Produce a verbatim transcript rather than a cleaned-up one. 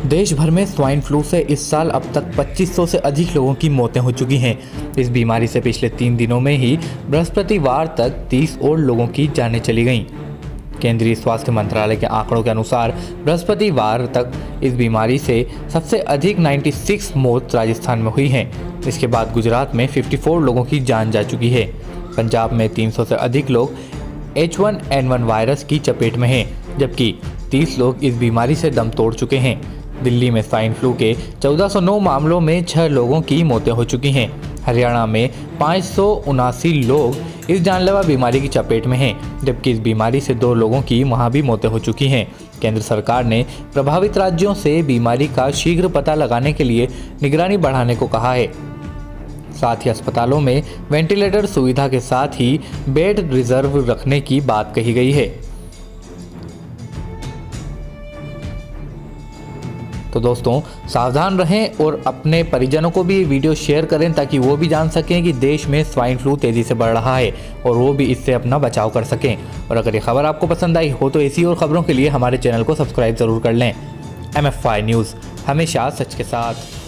देश भर में स्वाइन फ्लू से इस साल अब तक पच्चीस सौ से अधिक लोगों की मौतें हो चुकी हैं। इस बीमारी से पिछले तीन दिनों में ही बृहस्पतिवार तक तीस और लोगों की जानें चली गईं। केंद्रीय स्वास्थ्य मंत्रालय के आंकड़ों के अनुसार बृहस्पतिवार तक इस बीमारी से सबसे अधिक छियानवे मौत राजस्थान में हुई हैं। इसके बाद गुजरात में चौवन लोगों की जान जा चुकी है। पंजाब में तीन सौ से अधिक लोग H one N one virus की चपेट में हैं, जबकि तीस लोग इस बीमारी से दम तोड़ चुके हैं। दिल्ली में स्वाइन फ्लू के चौदह सौ नौ मामलों में छह लोगों की मौतें हो चुकी हैं। हरियाणा में पाँच सौ उनासी लोग इस जानलेवा बीमारी की चपेट में हैं, जबकि इस बीमारी से दो लोगों की वहां भी मौतें हो चुकी हैं। केंद्र सरकार ने प्रभावित राज्यों से बीमारी का शीघ्र पता लगाने के लिए निगरानी बढ़ाने को कहा है। साथ ही अस्पतालों में वेंटिलेटर सुविधा के साथ ही बेड रिजर्व रखने की बात कही गई है। तो दोस्तों, सावधान रहें और अपने परिजनों को भी ये वीडियो शेयर करें ताकि वो भी जान सकें कि देश में स्वाइन फ्लू तेज़ी से बढ़ रहा है और वो भी इससे अपना बचाव कर सकें। और अगर ये खबर आपको पसंद आई हो तो ऐसी और खबरों के लिए हमारे चैनल को सब्सक्राइब ज़रूर कर लें। एम एफ आई न्यूज़, हमेशा सच के साथ।